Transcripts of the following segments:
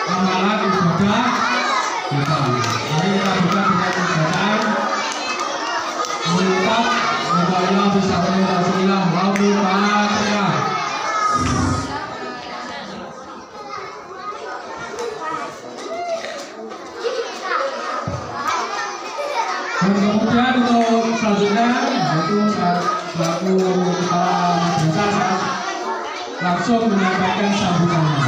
amalan ibadah kita. Mari kita buka dengan bacaan mengucap semoga Allah bisa Rasulullah Al-Fatihah. Dan kemudian untuk selanjutnya yaitu selaku kepala madrasah langsung menyampaikan sambutannya.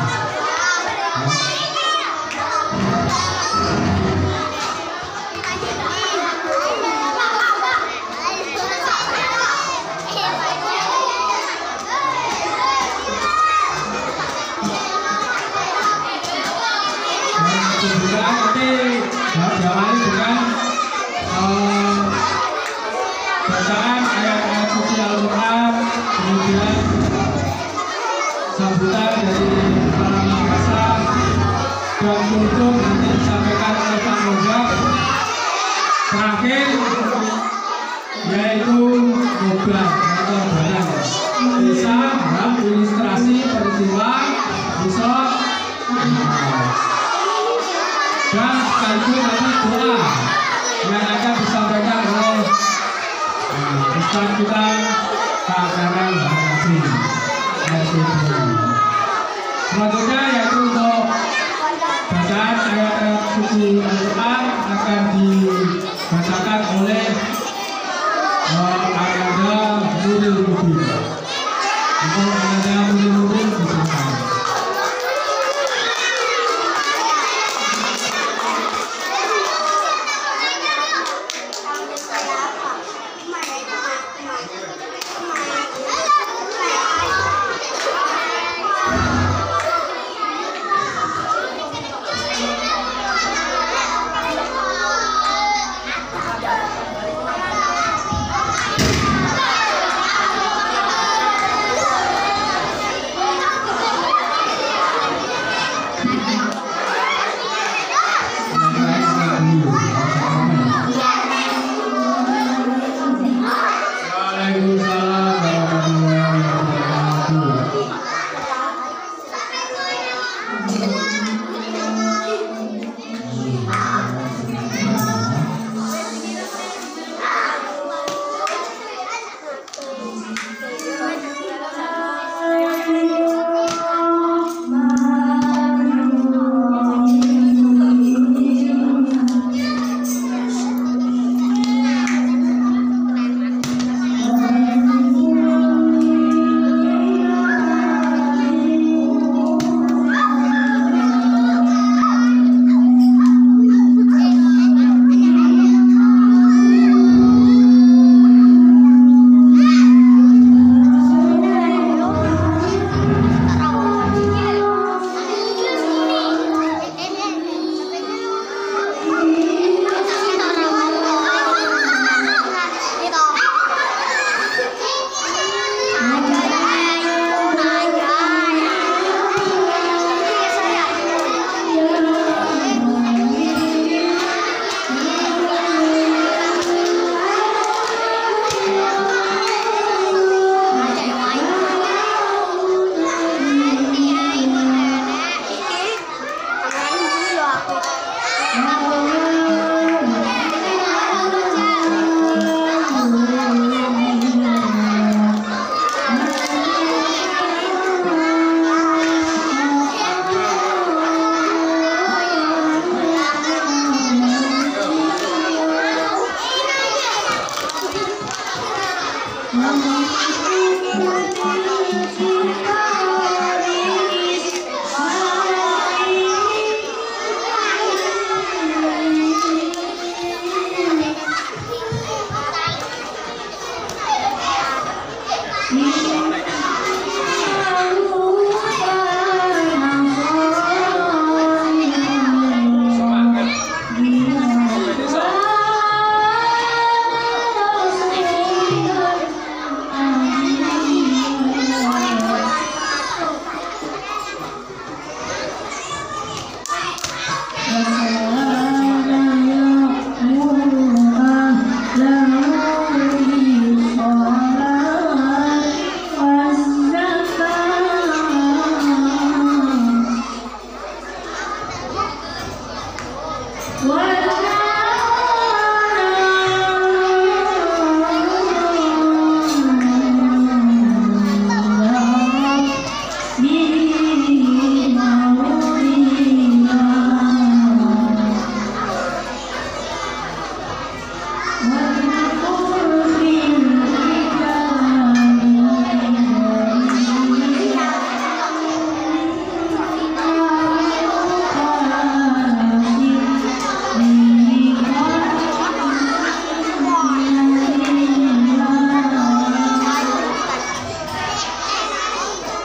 Kemudian nanti diawali dengan bacaan ayat-ayat suci Al-Quran, kemudian sambutan dari para madrasah, dan tutup nanti disampaikan oleh Pak Mojak. Terakhir yaitu ngobrol atau barang bisa ilustrasi peristiwa bisa dan sekaligus nanti doa yang akan disampaikan oleh Ustaz kita Pak Karan Bakasi. Selanjutnya yaitu untuk bacaan ayat-ayat suci Al-Quran akan dibacakan oleh Ananda Nuril Mubin. Untuk Ananda Nuril Mubin disilakan.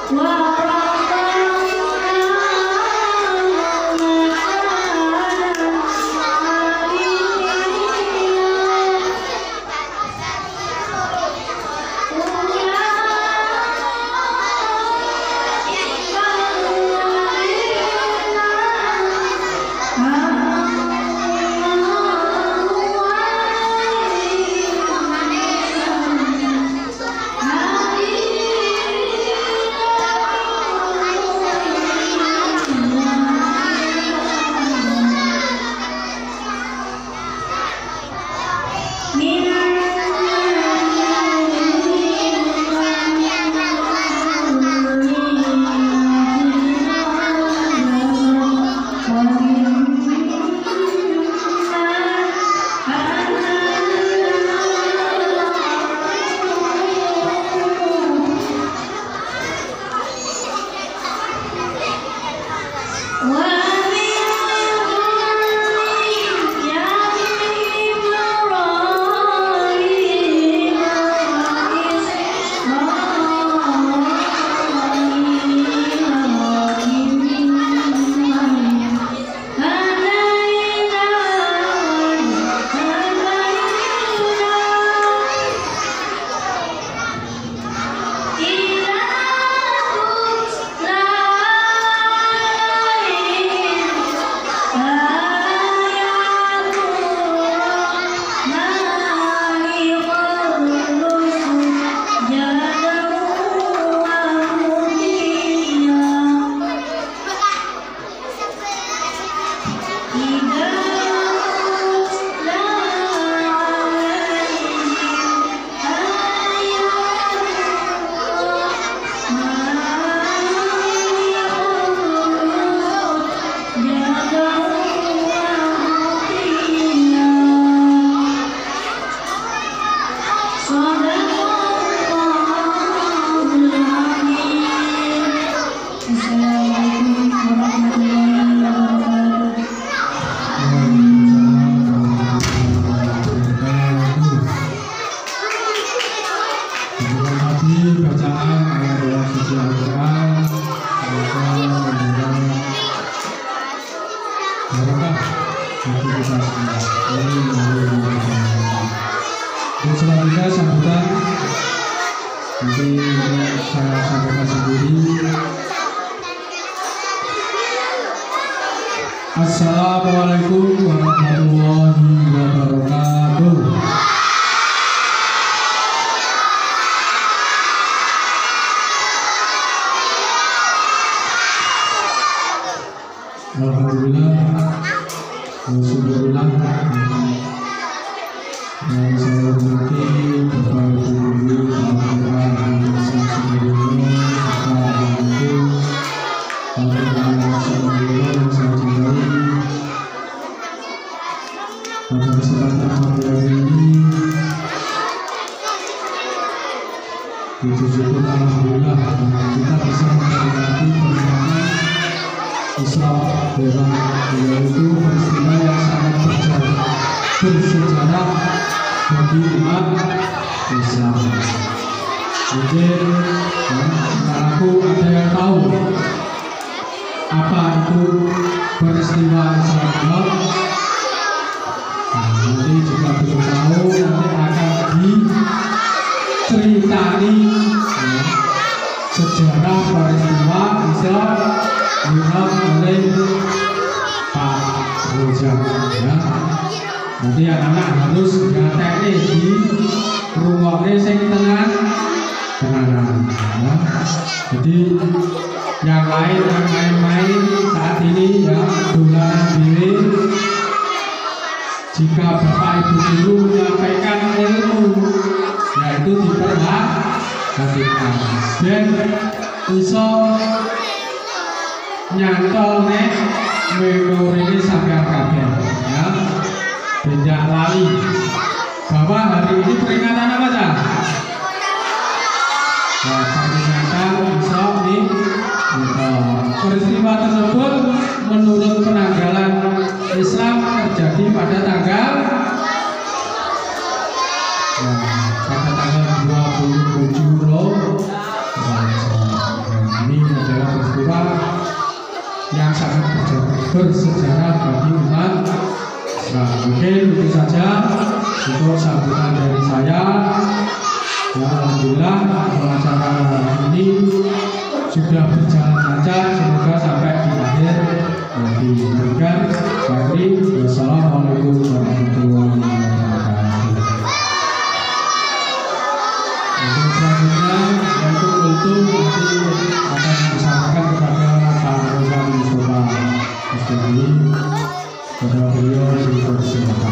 Dan selanjutnya sambutan nanti saya sampaikan sendiri. Assalamualaikum warahmatullahi wabarakatuh. Alhamdulillah, Alhamdulillah. Dan saya hormati Bapak Ibu Guru, teman-teman yang sebelumnya, Assalamualaikum warahmatullahi wabarakatuh. Saya cintai. Pada kesempatan malam ini, puji syukur alhamdulillah kita bisa memperingati pernikahan Isra Mi'raj, yaitu peristiwa yang sangat bersejarah bagi umat Islam. Mungkin aku ada yang tahu apa itu peristiwa Isra Mi'raj. Nanti juga belum tahu, nanti akan diceritani sejarah peristiwa Isra Mi'raj oleh Pak Rojak, ya. Nanti anak-anak harus nyatekne di rungokne sing tenan, ya. Jadi yang lain yang main-main saat ini ya dolanan diri. Jika Bapak Ibu Guru menyampaikan ilmu, yaitu diperhatikan dan bisa nyantol nek memori ini sampai kabeh, ya. Tidak lali bahwa hari ini peringatan apa sah? Nah, peringatan Isra Mi'raj. Peristiwa tersebut menurut penanggalan Islam terjadi pada tanggal 27 Ramadan. peristiwa yang sangat bersejarah bagi umat. Nah, mungkin itu saja untuk sambutan dari saya. Ya, alhamdulillah acara ini sudah berjalan lancar, semoga sampai di akhir nanti. Wassalamualaikum warahmatullahi wabarakatuh. Untuk selanjutnya yaitu kultum nanti akan disampaikan kepada Pak Rosan Mustafa Mustafi. Kepada beliau dipersilakan.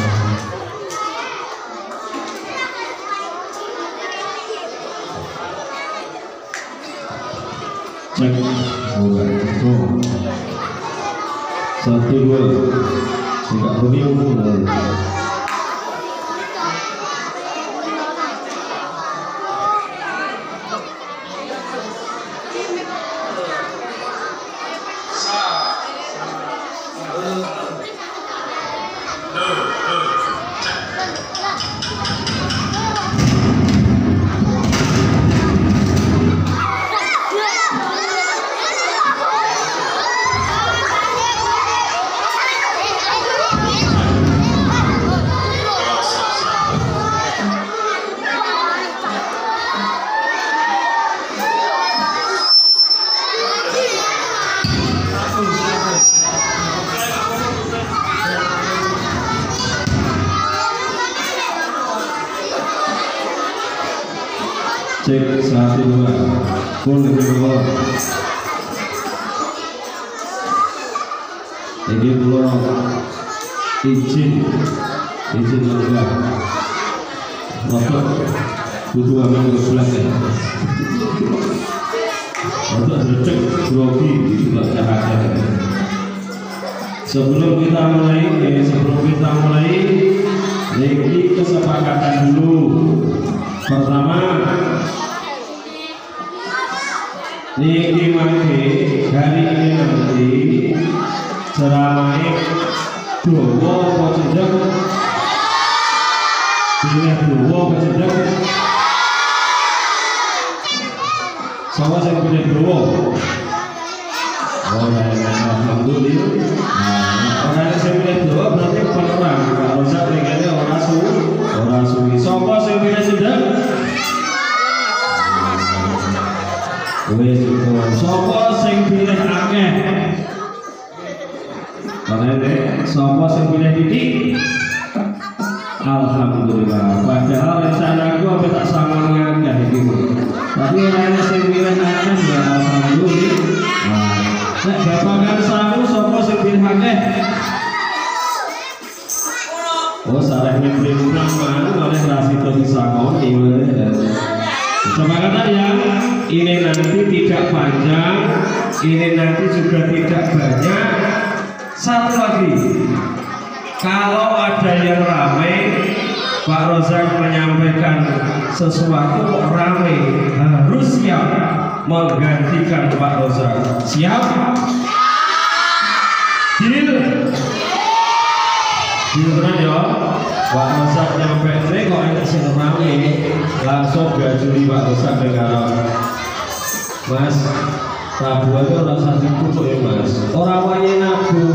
Cek, satu dua, tidak berhubung. Cek satu dua, pun dua. Jadi pulau izin enggak, rotok butuh aman ke belakang. Rotok tercek grogi di sebelah kanan. Sebelum kita mulai, ini kesepakatan dulu. Pertama, niki mangke hari ini nanti ceramah dowo apa cedek? Pilih dowo apa cedek? Sama saya pilih dowo. Oh, alhamdulillah. Orang yang saya pilih dowo berarti penerang. Kalau saya pilihnya orang suwi. Sama saya pilih cedek. Wes sapa sing pilih akeh? Karena sapa sing pilih titik? Alhamdulillah. Padahal rencanaku apa tak sama ngakeh iki. Tapi ana sing pilih akeh ya alhamdulillah. Nek babagan sawu sapa sing pilih akeh? Oh, sareh mimpin nama oleh Rasito disangoni. Kesepakatan ya, ini nanti tidak panjang, ini nanti juga tidak banyak. Satu lagi, kalau ada yang ramai, Pak Rozak menyampaikan sesuatu kok ramai, harus siap menggantikan Pak Rozak. Siap? Deal? Deal benar ya? Pak Rozak nyampe ini kok enak sing rame, langsung gajuli Pak Rozak dengan Mas tabuhan itu rasa dikutuk ya Mas. Orang waya nabuh,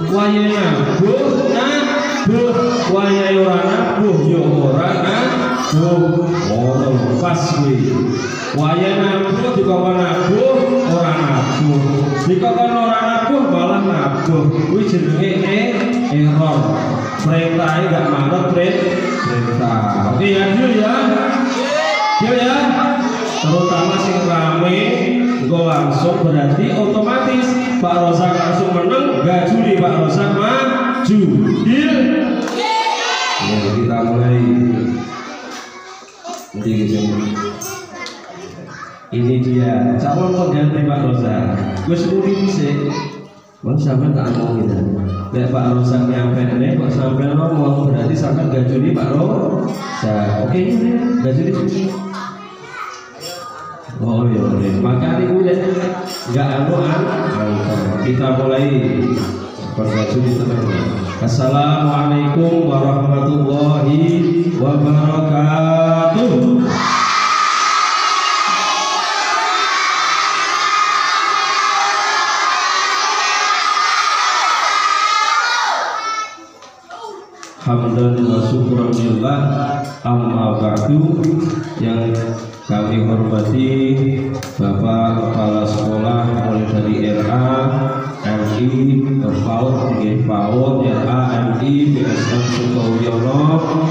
waya orang nabuh, yo orang nabuh. Oh, pas gue. Waya nabuh dikokon nabuh, orang nabuh. Dikokon orang nabuh malah nabuh. Kuwi jenenge error. Perintahnya gak manut perintah. Oke ya, Deal ya. Terutama sing rame, gue langsung berarti otomatis Pak Rozak langsung menang, gak juli Pak Rozak maju. Deal. Ya, kita mulai. Ini dia calon pengganti Pak Rozak. Gue sebut sih. Mau sampai tak ngomong gitu. Nek Pak Rozak nyampe ini, kok sampai ngomong berarti sampai gak juli Pak Rozak. Oke, gak juli. Oh iya, maka ini udah nggak anuan. Kita mulai berjudi teman-teman. Assalamualaikum warahmatullahi wabarakatuh. hamdan wa syukran lillah. Amma ba'du. Yang kami hormati Bapak Kepala Sekolah mulai dari RA, MI, PAUD, PAUD, RA, MI, BSM Sukowiono.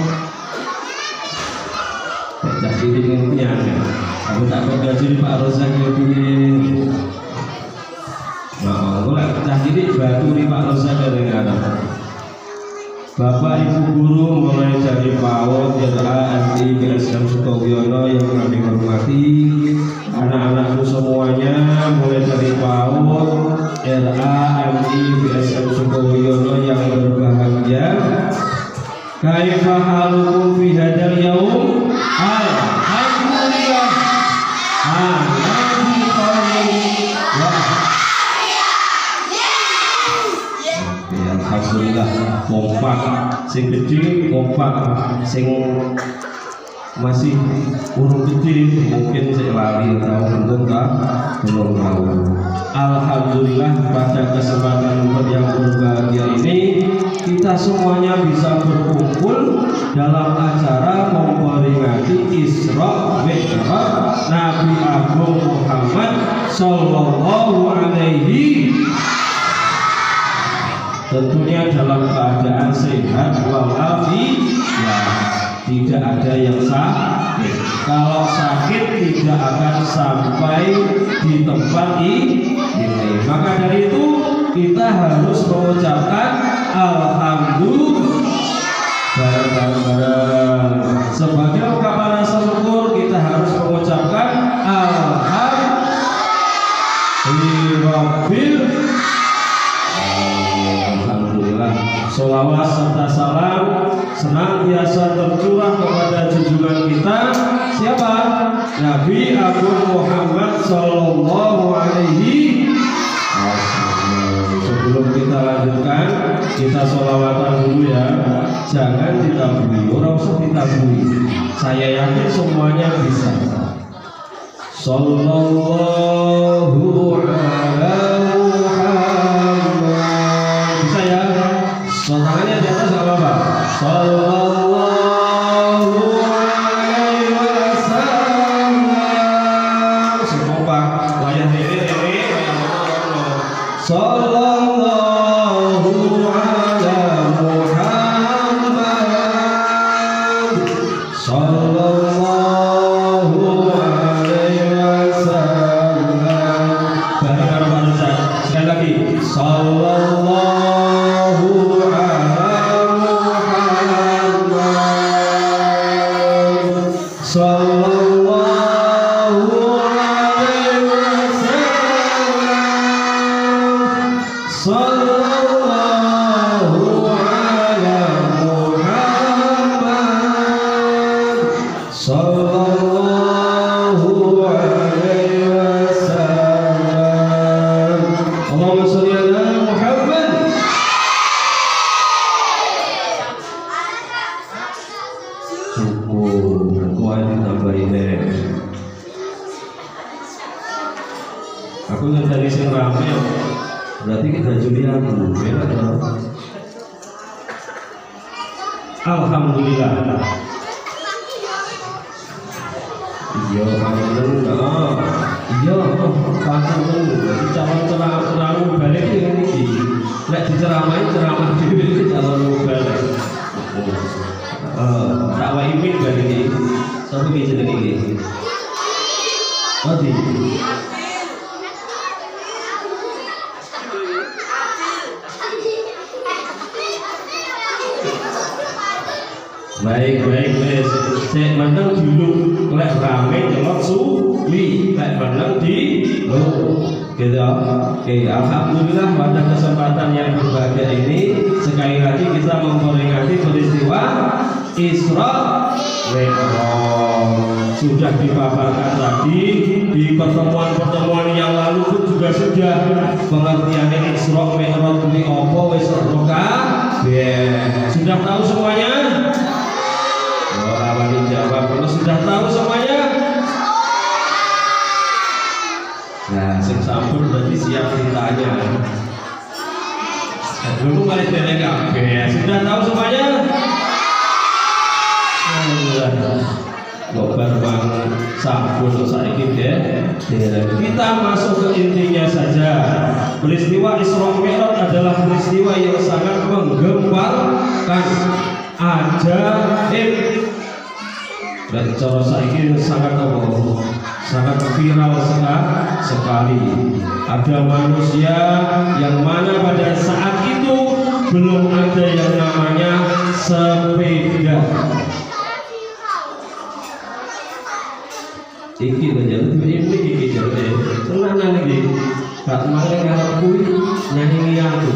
Jadi ini aku tak gaji Pak Rozak ini. Nah, aku lah jadi batu di Pak Rozak dari anak. Bapak Ibu guru mulai dari PAUD, RA, MI, BSM Sukowiono yang kami hormati, anak-anakku semuanya mulai dari PAUD, RA, MI, BSM Sukowiono yang berbahagia. Kaifa halukum fi hadzal yaum? Alhamdulillah. Alhamdulillah kompak, sing gede kompak, sing masih urung gede mungkin sing lali atau belum tahu. Alhamdulillah pada kesempatan yang berbahagia ini kita semuanya bisa berkumpul dalam acara memperingati Isra Mi'raj Nabi Agung Muhammad Sallallahu Alaihi. Tentunya dalam keadaan sehat walafiat, tidak ada yang sakit. Kalau sakit tidak akan sampai di tempat ini. Maka dari itu kita harus mengucapkan alhamdulillah bareng-bareng. Sebagai ungkapan rasa syukur kita harus mengucapkan alhamdulillah. Sholawat serta salam senantiasa tercurah kepada junjungan kita siapa? Nabi Agung Muhammad Sallallahu Alaihi Wasallam. Sebelum kita lanjutkan, kita sholawatan dulu ya. Jangan ditabui, orang usah ditabui. Saya yakin semuanya bisa. Sallallahu ala Muhammad. Bisa ya? Tangannya di atas apa Pak? Sallallahu alaihi wasallam. Semoga wayang ini wayang mono. Sallallahu ala Muhammad. Sallallahu alaihi wasallam. Bareng-bareng Pak Ustaz. Sekali lagi. Sallallahu aku ngenteni sing rame berarti kita Julian alhamdulillah. Iya panjenengan iya panjenengan jadi calon ceramah balik ini iki nek diceramahi ceramah dhewe iki calon balik dakwah imin balik iki sapa iki jenenge iki Odi. Baik, wes. Cek meneng dulu, lek rame delok suli, lek meneng di lo. Gitu. Oke, alhamdulillah pada kesempatan yang berbahagia ini sekali lagi kita memperingati peristiwa Isra Mi'raj. Sudah dipaparkan tadi di pertemuan-pertemuan yang lalu pun juga sudah pengertian Isra Mi'raj kuwi apa wis sudah tahu semuanya? Orang dijawab kalau sudah tahu semuanya. Nah, sing sampun berarti siap ditanya. Belum balik dari kabeh. Sudah tahu semuanya? Gobar banget sabun saiki deh. Kita masuk ke intinya saja. Peristiwa Isra Mi'raj adalah peristiwa yang sangat menggemparkan, ajaib. Dan cara saiki sangat sangat viral sekali. Ada manusia yang mana pada saat itu belum ada yang namanya sepeda. Iki menjadi ini jadi tenanan iki. Kak kemarin ngarepku nyanyi aku.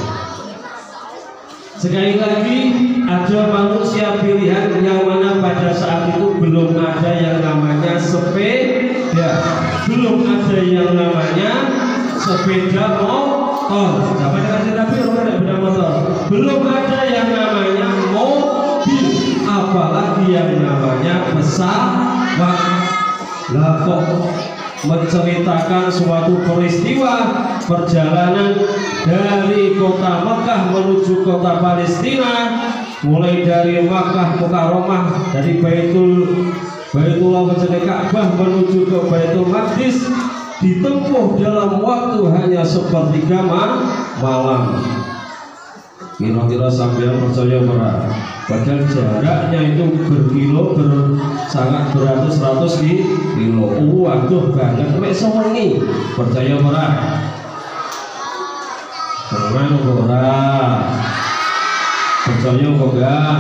Sekali lagi ada manusia pilihan yang mana pada saat itu belum ada yang namanya sepeda, belum ada yang namanya sepeda motor. Siapa yang kasih tapi orang tidak beda motor. Belum ada yang namanya mobil, apalagi yang namanya pesawat. Lah kok menceritakan suatu peristiwa perjalanan dari kota Mekah menuju kota Palestina, mulai dari Makkah Mukarramah, dari Baitullah menjadi Ka'bah menuju ke Baitul Maqdis, ditempuh dalam waktu hanya sepertiga malam. Kira-kira sampean percaya ora? Padahal jaraknya itu sangat beratus-ratus kilo. Waduh banget, mek sewengi. Percaya ora? Tenang ora? Percaya kok enggak?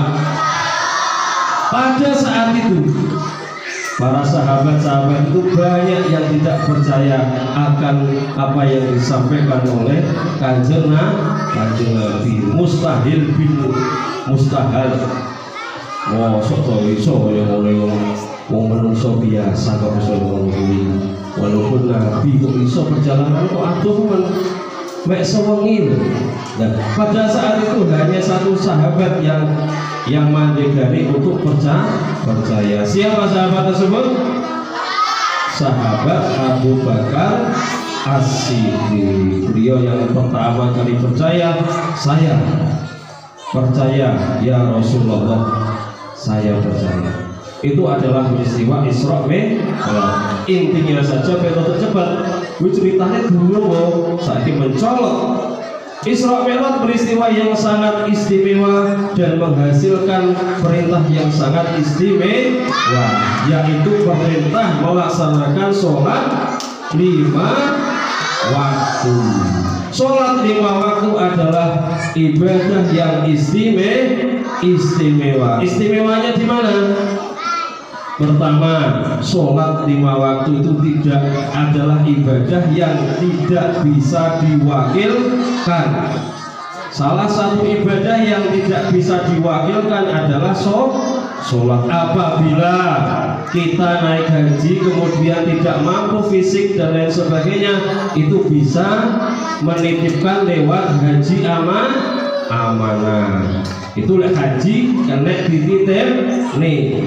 Pada saat itu para sahabat-sahabat itu banyak yang tidak percaya akan apa yang disampaikan oleh Kanjeng Nabi. Mustahil bin mustahil. Wah, sok iso ya oleh wong menungso biasa kok iso ngomong kuwi. Walaupun Nabi kok iso perjalanan kok aduh mek sewengi. Nah, pada saat itu hanya satu sahabat yang mandiri untuk percaya. Siapa sahabat tersebut? Sahabat Abu Bakar As-Siddiq. Beliau yang pertama kali percaya. Saya percaya ya Rasulullah, saya percaya. Itu adalah peristiwa Isra Mi'raj. Intinya saja perlu cepat. Gue ceritanya dulu saat ini mencolok. Isra Mi'raj peristiwa yang sangat istimewa dan menghasilkan perintah yang sangat istimewa, yaitu perintah melaksanakan sholat 5 waktu. Sholat 5 waktu adalah ibadah yang istimewa. Istimewanya di mana? Pertama, sholat 5 waktu itu tidak adalah ibadah yang tidak bisa diwakilkan. Salah satu ibadah yang tidak bisa diwakilkan adalah sholat. Apabila kita naik haji kemudian tidak mampu fisik dan lain sebagainya, itu bisa menitipkan lewat haji amanah. Itulah haji kena dititip nih.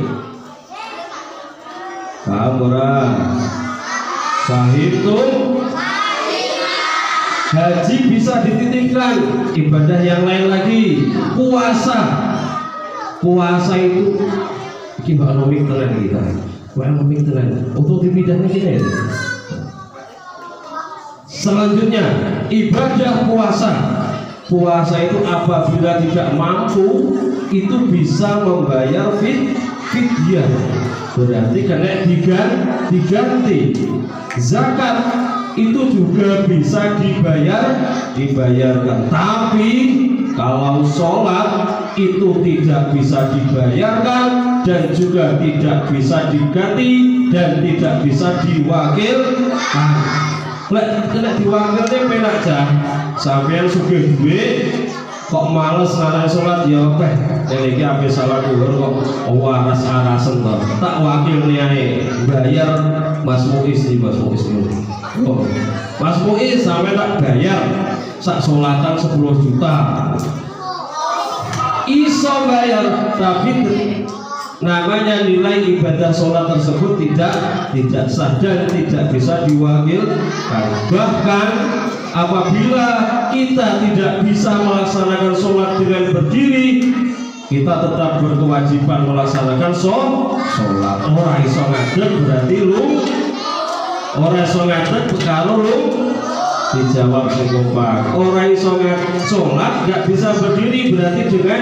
Paham ora? Paham tuh? Haji bisa dititipkan. Ibadah yang lain lagi, puasa itu kita nomik tenan kita. Nomik tenan. Untuk dipidahnya kita ya. Selanjutnya ibadah puasa. Puasa itu apabila tidak mampu itu bisa membayar fidyah. Berarti kena diganti. Zakat itu juga bisa dibayarkan. Tapi kalau sholat itu tidak bisa dibayarkan dan juga tidak bisa diganti dan tidak bisa diwakilkan. Kena diwakilnya penak jah. Sampeyan sugih duit kok males ngarani sholat ya oke. Yang ini habis salat duhur kok waras-arasen toh. Tak wakil niae bayar Mas Muiz nih, Mas Muiz dulu. Oh, Mas Muiz sampai tak bayar sak sholatan 10 juta. Iso bayar tapi namanya nilai ibadah sholat tersebut tidak sah dan tidak bisa diwakilkan. Bahkan apabila kita tidak bisa melaksanakan sholat dengan berdiri, kita tetap berkewajiban melaksanakan sholat. Orang iso ngadeg berarti orang iso ngadeg kalau dijawab sing kompak. Orang iso sholat nggak bisa berdiri berarti dengan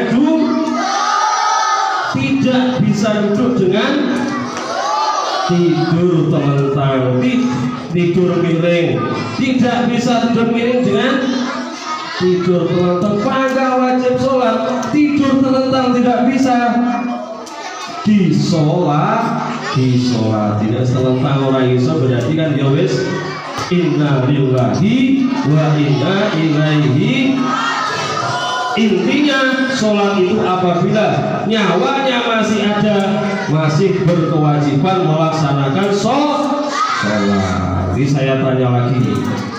tidak bisa duduk dengan tidur telentang, tidur miring, tidak bisa tidur miring dengan tidur telentang. Pada wajib sholat, tidur telentang tidak bisa disolat tidak telentang orang iso berarti kan ya wis inna lillahi wa inna ilaihi. Intinya sholat itu apabila nyawanya masih ada, masih berkewajiban melaksanakan sholat. Jadi saya tanya lagi,